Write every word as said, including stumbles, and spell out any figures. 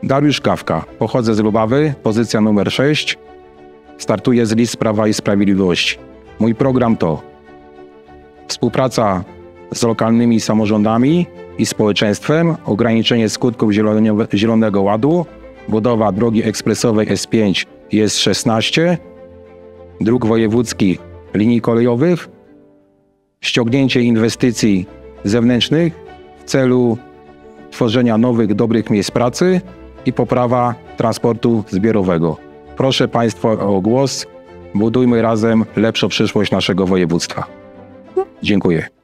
Dariusz Kawka, pochodzę z Lubawy, pozycja numer sześć. Startuję z list Prawa i Sprawiedliwości. Mój program to współpraca z lokalnymi samorządami i społeczeństwem, ograniczenie skutków zielonego, zielonego ładu, budowa drogi ekspresowej S pięć i S szesnaście, dróg wojewódzkich, linii kolejowych, ściągnięcie inwestycji zewnętrznych w celu tworzenia nowych, dobrych miejsc pracy i poprawa transportu zbiorowego. Proszę Państwa o głos. Budujmy razem lepszą przyszłość naszego województwa. Dziękuję.